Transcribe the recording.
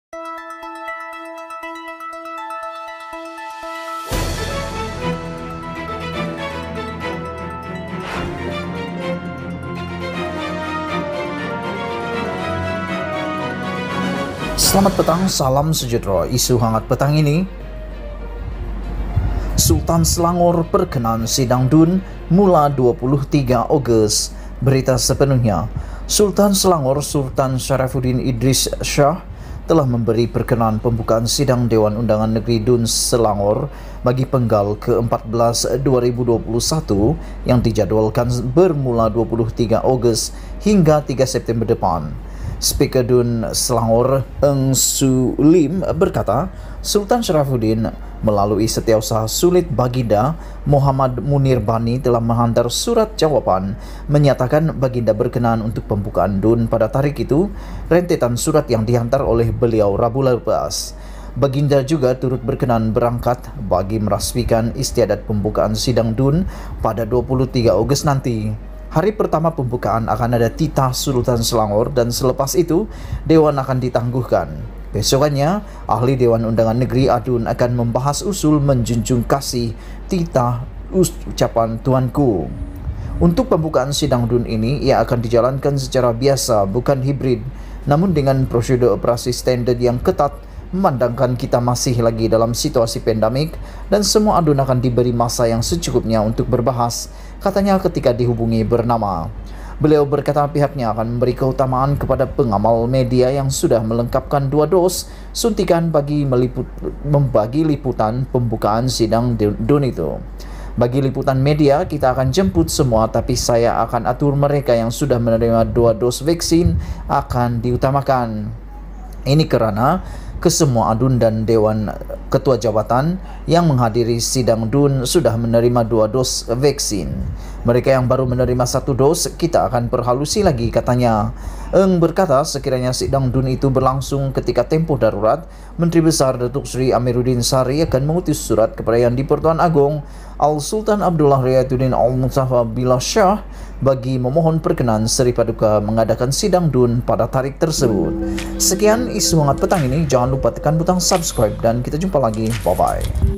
Selamat petang, salam sejahtera. Isu hangat petang ini, Sultan Selangor berkenan sidang DUN mula 23 Ogos. Berita sepenuhnya, Sultan Selangor Sultan Syarafuddin Idris Shah telah memberi perkenan pembukaan sidang Dewan Undangan Negeri DUN Selangor bagi penggal ke-14 2021 yang dijadwalkan bermula 23 Ogos hingga 3 September depan. Speaker DUN Selangor Eng Su Lim berkata, Sultan Syarafuddin melalui Setiausaha Sulit Baginda Muhammad Munir Bani telah menghantar surat jawaban menyatakan Baginda berkenan untuk pembukaan DUN pada tarikh itu. Rentetan surat yang dihantar oleh beliau Rabu lepas. Baginda juga turut berkenan berangkat bagi merasmikan istiadat pembukaan sidang DUN pada 23 Ogos nanti. Hari pertama pembukaan akan ada titah Sultan Selangor dan selepas itu Dewan akan ditangguhkan. Besokannya, ahli Dewan Undangan Negeri ADUN akan membahas usul menjunjung kasih titah ucapan Tuanku. Untuk pembukaan sidang DUN ini, ia akan dijalankan secara biasa, bukan hibrid, namun dengan prosedur operasi standard yang ketat, memandangkan kita masih lagi dalam situasi pandemik dan semua ADUN akan diberi masa yang secukupnya untuk berbahas, katanya ketika dihubungi bernama. Beliau berkata pihaknya akan memberi keutamaan kepada pengamal media yang sudah melengkapkan 2 dos suntikan bagi membagi liputan pembukaan sidang DUN itu. Bagi liputan media, kita akan jemput semua, tapi saya akan atur mereka yang sudah menerima 2 dos vaksin akan diutamakan. Ini karena kesemua ADUN dan Dewan Ketua Jabatan yang menghadiri sidang DUN sudah menerima 2 dos vaksin. Mereka yang baru menerima 1 dos, kita akan perhalusi lagi, katanya. Eng berkata sekiranya sidang DUN itu berlangsung ketika tempoh darurat, Menteri Besar Datuk Seri Amiruddin Sari akan mengutus surat kepada Yang di-Pertuan Agong Al-Sultan Abdullah Riayatuddin Al-Mustafa Billah Shah bagi memohon perkenan Seri Paduka mengadakan sidang DUN pada tarikh tersebut. Sekian isu hangat petang ini, jangan lupa tekan butang subscribe dan kita jumpa lagi, bye-bye.